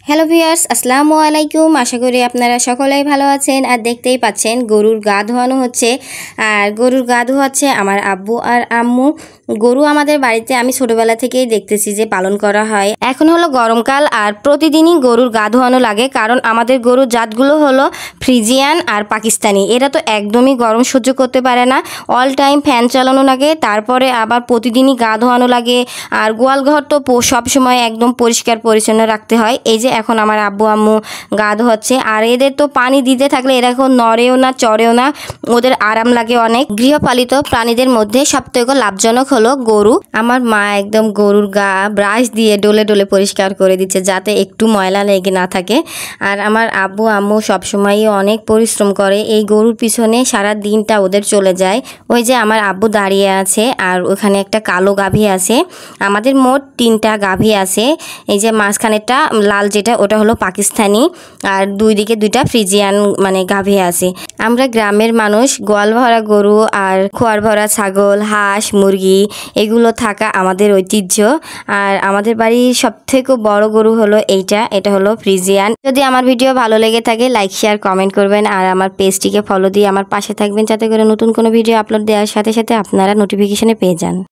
Hello viewers, আসসালামু আলাইকুম। আশা করি আপনারা সকলেই ভালো আছেন। আর দেখতেই পাচ্ছেন গরুর গা ধোয়ানো হচ্ছে। আর গরুর গা ধোয়াচ্ছে আমার আব্বু আর আম্মু। গরু আমাদের বাড়িতে আমি ছোটবেলা থেকেই দেখতেছি যে পালন করা হয়। এখন হলো গরমকাল আর প্রতিদিনই গরুর গা ধোয়ানো লাগে, কারণ আমাদের গরুর জাতগুলো হলো ফ্রিজিয়ান আর পাকিস্তানি। এরা তো একদমই গরম সহ্য করতে পারে না, অল টাইম ফ্যান চালানো লাগে, তারপরে আবার প্রতিদিনই গা ধোয়ানো লাগে। আর গোয়ালঘর তো সবসময় একদম পরিষ্কার পরিচ্ছন্ন রাখতে হয়। এই যে এখন আমার আব্বু আম্মু গা ধোয়াচ্ছে। আর এদের তো পানি দিতে থাকলে এরা এখন নড়েও না চড়েও না, ওদের আরাম লাগে অনেক। গৃহপালিত প্রাণীদের মধ্যে সবথেকে লাভজনক হলো গরু। আমার মা একদম গরুর গা ব্রাশ দিয়ে ডলে ডলে পরিষ্কার করে দিচ্ছে যাতে একটু ময়লা লেগে না থাকে। আর আমার আব্বু আম্মু সবসময়ই অনেক পরিশ্রম করে, এই গরুর পিছনে সারা দিনটা ওদের চলে যায়। ওই যে আমার আব্বু দাঁড়িয়ে আছে আর ওখানে একটা কালো গাভী আছে। আমাদের মোট 3টা গাভী আছে। এই যে মাঝখানেরটা লাল যেটা, ওটা হলো পাকিস্তানি, আর দুই দিকে 2টা ফ্রিজিয়ান মানে গাভী আছে। আমরা গ্রামের মানুষ, গোয়াল ভরা গরু আর খোয়ার ভরা ছাগল, হাঁস, মুরগি এগুলো থাকা আমাদের ঐতিহ্য। আর আমাদের বাড়ির সবথেকে বড় গরু হলো এটা হলো ফ্রিজিয়ান। যদি আমার ভিডিও ভালো লেগে থাকে লাইক শেয়ার কমেন্ট করবেন, আর আমার পেজটিকে ফলো দিয়ে আমার পাশে থাকবেন, যাতে করে নতুন কোনো ভিডিও আপলোড দেওয়ার সাথে সাথে আপনারা নোটিফিকেশনে পেয়ে যান।